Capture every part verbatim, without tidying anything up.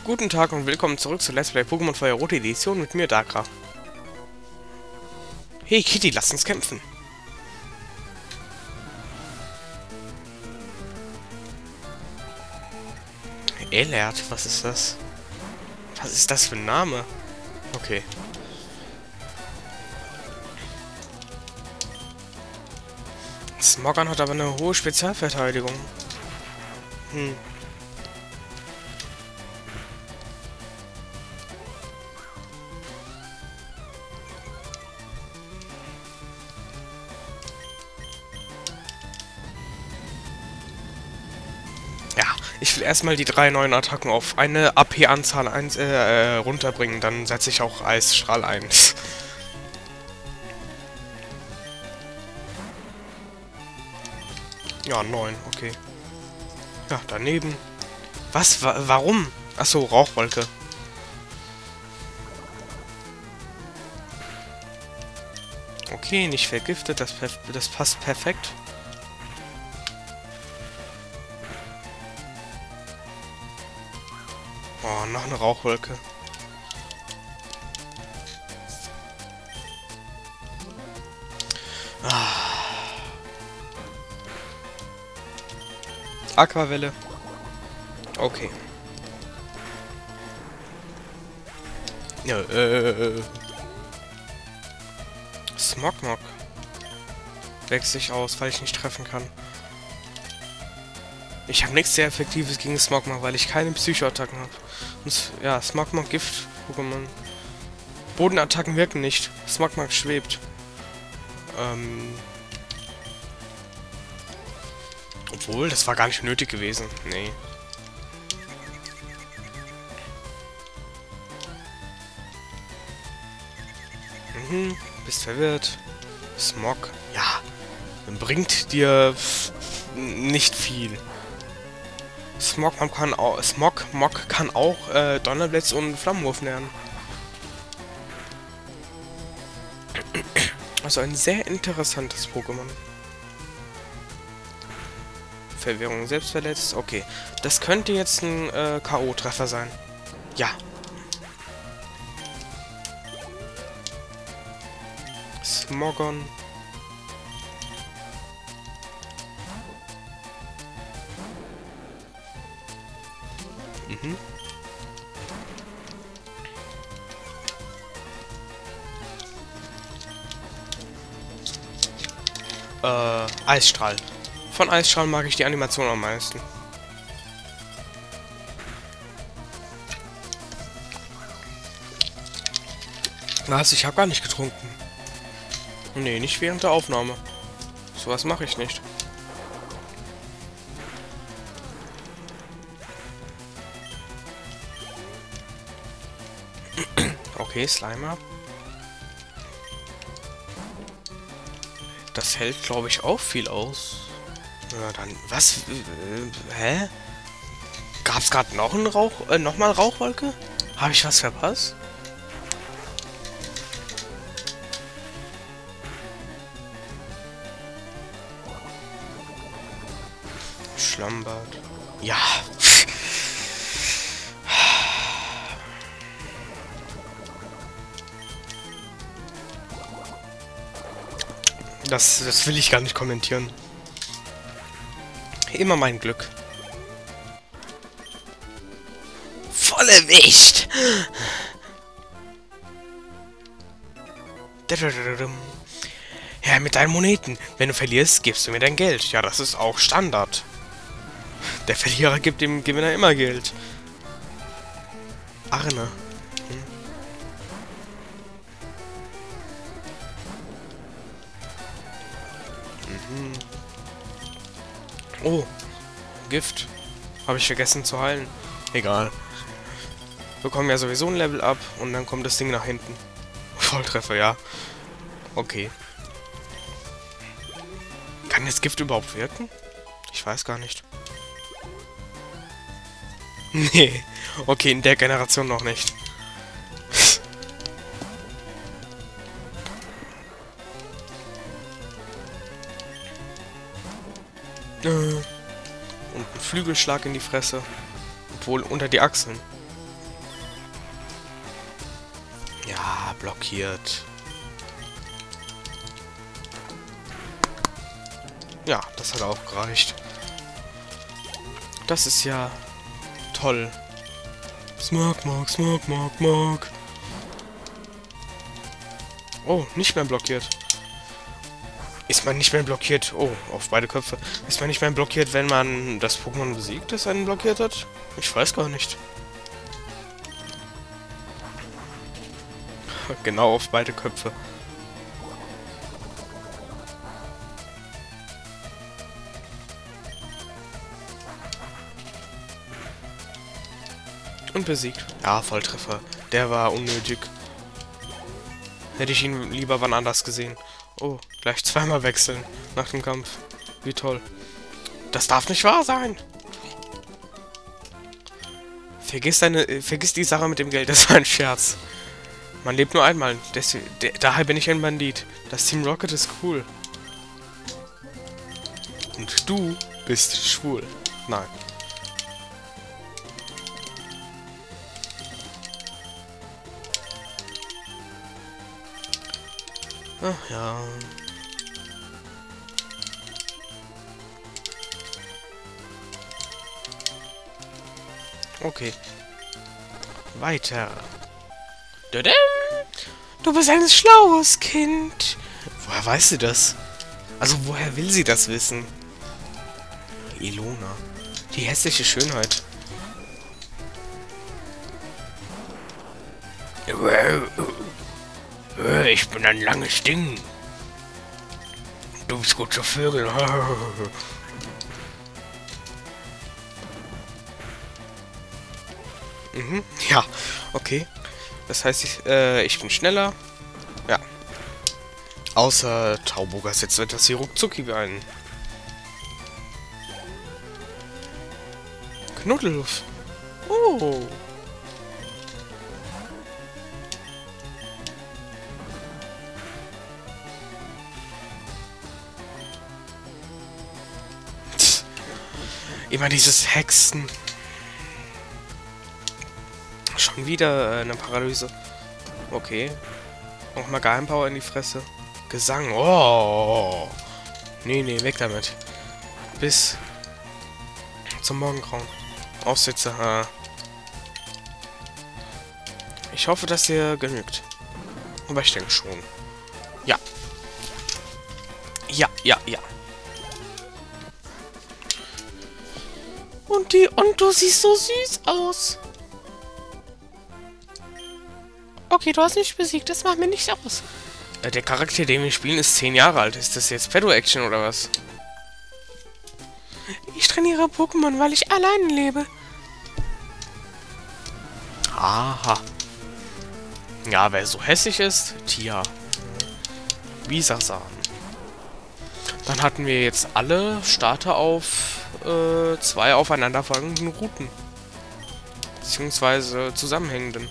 Guten Tag und willkommen zurück zu Let's Play Pokémon Feuer Rote Edition mit mir, Dakra. Hey Kitty, lass uns kämpfen. Elert, was ist das? Was ist das für ein Name? Okay. Smogon hat aber eine hohe Spezialverteidigung. Hm. Ich will erstmal die drei neuen Attacken auf eine A P-Anzahl äh, runterbringen, dann setze ich auch Eisstrahl ein. Ja, neun, okay. Ja, daneben. Was? Wa warum? Achso, Rauchwolke. Okay, nicht vergiftet, das, das passt perfekt. Oh, noch eine Rauchwolke. Ah. Aquavelle. Okay. Ja, äh. Smogmog. Wechsle ich aus, weil ich nicht treffen kann. Ich habe nichts sehr Effektives gegen Smogmog, weil ich keine Psychoattacken habe. Und ja, Smogmog Gift-Pokémon. Bodenattacken wirken nicht. Smogmog schwebt. Ähm. Obwohl, das war gar nicht nötig gewesen. Nee. Mhm, bist verwirrt. Smog. Ja. Bringt dir nicht viel. Smogmog kann auch, Smogmog kann auch äh, Donnerblitz und Flammenwurf lernen. Also ein sehr interessantes Pokémon. Verwirrung selbst verletzt. Okay. Das könnte jetzt ein äh, K O-Treffer sein. Ja. Smogon. Mhm. Äh, Eisstrahl. Von Eisstrahl mag ich die Animation am meisten. Was? Ich habe gar nicht getrunken. Nee, nicht während der Aufnahme. Sowas mache ich nicht. Okay, Slimer. Das hält, glaube ich, auch viel aus. Ja, dann... Was? Äh, hä? Gab's gerade noch einen Rauch... Äh, nochmal Rauchwolke? Habe ich was verpasst? Schlammbad. Ja. Das, das will ich gar nicht kommentieren. Immer mein Glück. Volle Wicht! Ja, mit deinen Moneten. Wenn du verlierst, gibst du mir dein Geld. Ja, das ist auch Standard. Der Verlierer gibt dem Gewinner immer Geld. Arne. Hm. Mhm. Oh, Gift. Habe ich vergessen zu heilen. Egal. Wir bekommen ja sowieso ein Level up und dann kommt das Ding nach hinten. Volltreffer, ja. Okay. Kann das Gift überhaupt wirken? Ich weiß gar nicht. Nee. Okay, in der Generation noch nicht. Und ein Flügelschlag in die Fresse. Obwohl unter die Achseln. Ja, blockiert. Ja, das hat auch gereicht. Das ist ja toll. Smogmog, Smogmog, Mog. Oh, nicht mehr blockiert. Ist man nicht mehr blockiert? Oh, auf beide Köpfe. Ist man nicht mehr blockiert, wenn man das Pokémon besiegt, das einen blockiert hat? Ich weiß gar nicht. Genau auf beide Köpfe. Und besiegt. Ja, Volltreffer. Der war unnötig. Hätte ich ihn lieber wann anders gesehen. Oh, gleich zweimal wechseln nach dem Kampf. Wie toll. Das darf nicht wahr sein. Vergiss deine, äh, vergiss die Sache mit dem Geld, das war ein Scherz. Man lebt nur einmal. Deswegen, de, daher bin ich ein Bandit. Das Team Rocket ist cool. Und du bist schwul. Nein. Ach ja. Okay. Weiter. Du bist ein schlaues Kind. Woher weißt du das? Also woher will sie das wissen? Ilona. Die hässliche Schönheit. Ich bin ein langes Ding. Du bist gut zu Vögeln. Mhm, ja, okay. Das heißt, ich, äh, ich bin schneller. Ja. Außer Tauboga setzt etwas hier ruckzucki ein. Knuddelf. Oh. Tch. Immer dieses Hexen. Schon wieder äh, eine Paralyse. Okay. Nochmal Geheimpower in die Fresse. Gesang. Oh. Nee, nee, weg damit. Bis zum Morgengrauen. Aussitze. Ah. Ich hoffe, dass dir genügt. Aber ich denke schon. Ja. Ja, ja, ja. Und die, und du siehst so süß aus. Okay, du hast mich besiegt, das macht mir nichts aus. Äh, der Charakter, den wir spielen, ist zehn Jahre alt. Ist das jetzt Pedo-Action oder was? Ich trainiere Pokémon, weil ich allein lebe. Aha. Ja, wer so hässlich ist, Tia. Bisasam. Dann hatten wir jetzt alle Starter auf äh, zwei aufeinanderfolgenden Routen. Beziehungsweise zusammenhängenden.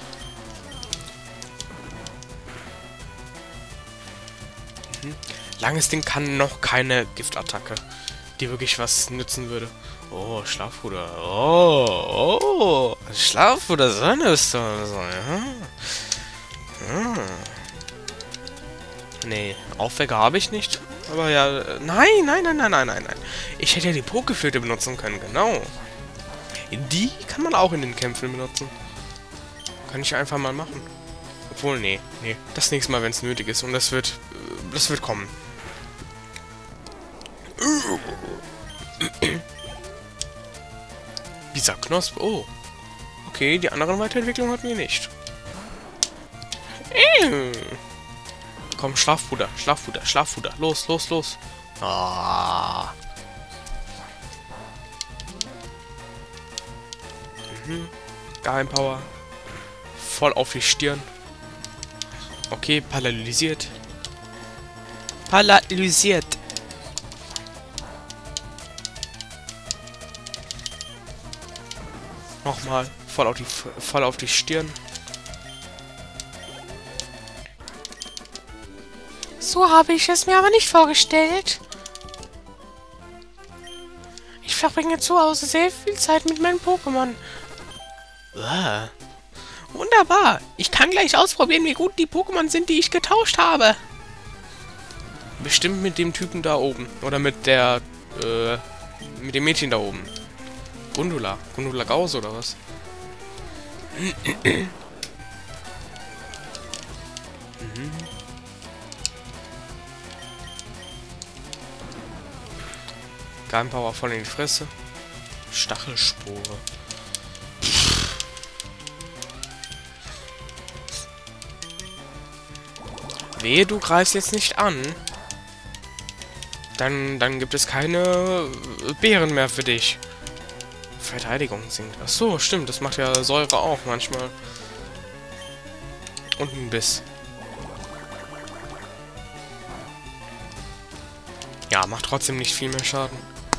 Langes Ding kann noch keine Giftattacke, die wirklich was nützen würde. Oh, Schlafpuder. Oh, oh. Schlafpuder, so eine ist so, ja. Hm. Nee, Aufwecker habe ich nicht. Aber ja, nein, nein, nein, nein, nein, nein, nein. Ich hätte ja die Pokeflöte benutzen können, genau. Die kann man auch in den Kämpfen benutzen. Kann ich einfach mal machen. Obwohl, nee, nee. Das nächste Mal, wenn es nötig ist. Und das wird, das wird kommen. Dieser Knosp. Oh. Okay, die anderen Weiterentwicklungen hatten wir nicht. Äh. Komm, Schlafpuder, Schlafpuder, Schlafpuder. Los, los, los. Ah. Mhm. Geheimpower. Voll auf die Stirn. Okay, paralysiert. Paralysiert. Nochmal. Voll auf die, voll auf die Stirn. So habe ich es mir aber nicht vorgestellt. Ich verbringe zu Hause sehr viel Zeit mit meinen Pokémon. Ah. Wunderbar. Ich kann gleich ausprobieren, wie gut die Pokémon sind, die ich getauscht habe. Bestimmt mit dem Typen da oben. Oder mit der, äh, mit dem Mädchen da oben. Gundula. Gundula Gause oder was? mhm. Geheimpower voll in die Fresse. Stachelspore. Wehe, du greifst jetzt nicht an. Dann, dann gibt es keine Beeren mehr für dich. Verteidigung sinkt. Ach so, stimmt. Das macht ja Säure auch manchmal. Und ein Biss. Ja, macht trotzdem nicht viel mehr Schaden.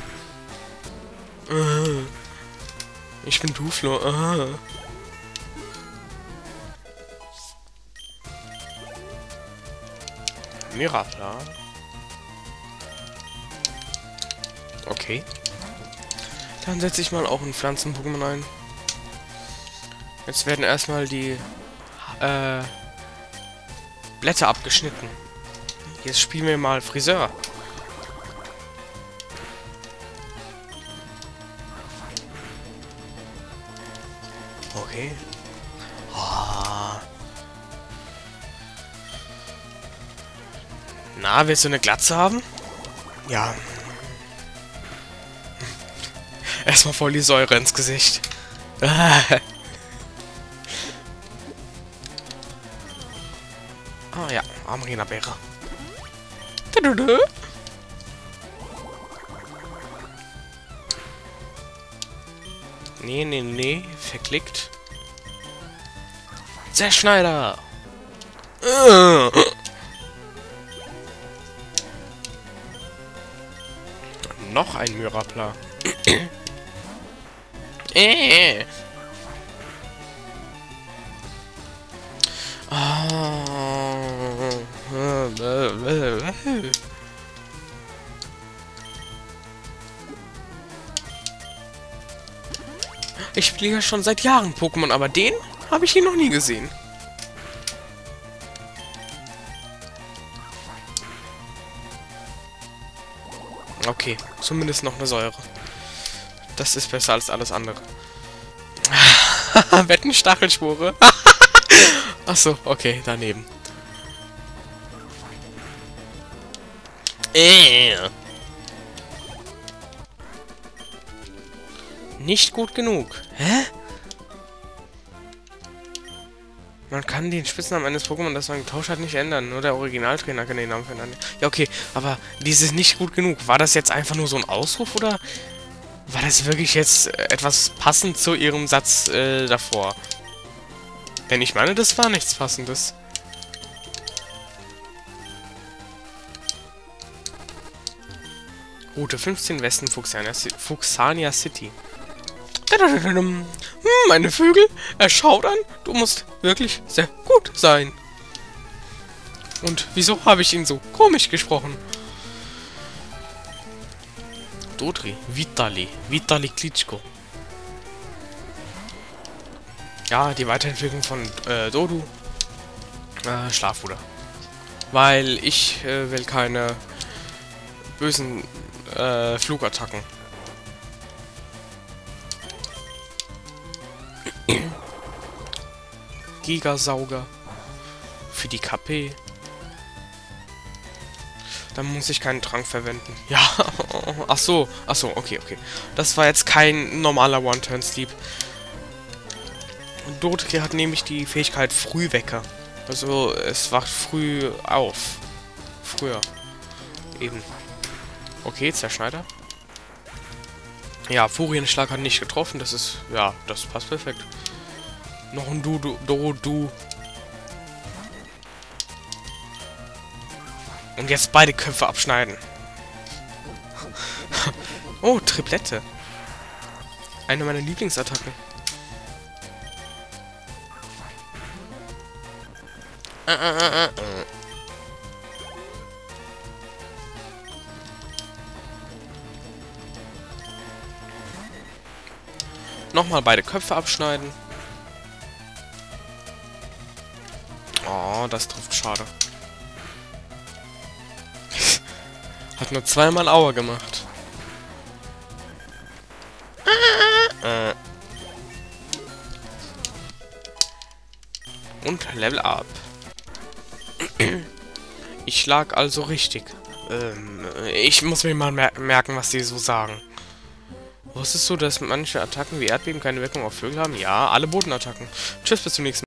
Ich bin Duflo. Mirapla. Okay. Dann setze ich mal auch ein Pflanzen-Pokémon ein. Jetzt werden erstmal die äh, Blätter abgeschnitten. Jetzt spielen wir mal Friseur. Okay. Oh. Na, willst du eine Glatze haben? Ja. Erstmal voll die Säure ins Gesicht. Ah ja, Amarina-Beere. Nee, nee, nee. Verklickt. Zerschneider! Uh. Noch ein Mirapla. äh. Ich spiele ja schon seit Jahren Pokémon, aber den habe ich hier noch nie gesehen. Okay, zumindest noch eine Säure. Das ist besser als alles andere. Wetten, Stachelspore. Achso, okay, daneben. Äh. Nicht gut genug. Hä? Man kann den Spitznamen eines Pokémon, das man getauscht hat, nicht ändern. Nur der Originaltrainer kann den Namen verändern. Ja, okay. Aber dieses nicht gut genug. War das jetzt einfach nur so ein Ausruf oder war das wirklich jetzt etwas passend zu ihrem Satz äh, davor? Denn ich meine, das war nichts Passendes. Route fünfzehn Westen Fuchsania, Fuchsania City. Hm, meine Vögel, er schaut an. Du musst wirklich sehr gut sein. Und wieso habe ich ihn so komisch gesprochen? Dodri, Vitali, Vitali Klitschko. Ja, die Weiterentwicklung von äh, Dodu. Äh, Schlafruder. Weil ich äh, will keine bösen äh, Flugattacken. Gigasauger. Für die K P. Dann muss ich keinen Trank verwenden. Ja, ach so, ach so, okay, okay. Das war jetzt kein normaler One-Turn-Sleep. Dotri hat nämlich die Fähigkeit Frühwecker. Also, es wacht früh auf. Früher. Eben. Okay, Zerschneider. Ja, Furienschlag hat nicht getroffen. Das ist, ja, das passt perfekt. Noch ein Du, Du, Do, Du. Und jetzt beide Köpfe abschneiden. Oh, Triplette. Eine meiner Lieblingsattacken. Äh, äh, äh, äh. Nochmal beide Köpfe abschneiden. Oh, das trifft schade. Hat nur zweimal Aua gemacht. Äh. Und Level Up. Ich lag also richtig. Ähm, ich muss mir mal mer merken, was die so sagen. Wusstest du, dass manche Attacken wie Erdbeben keine Wirkung auf Vögel haben? Ja, alle Bodenattacken. Tschüss, bis zum nächsten Mal.